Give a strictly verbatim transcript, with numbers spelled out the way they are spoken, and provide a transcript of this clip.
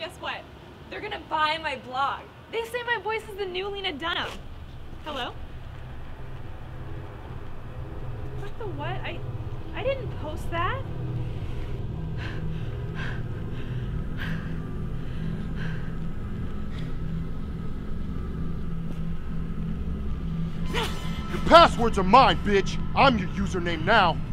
guess what? They're gonna buy my blog. They say my voice is the new Lena Dunham. Hello? What the what? I, I didn't post that. Your passwords are mine, bitch. I'm your username now.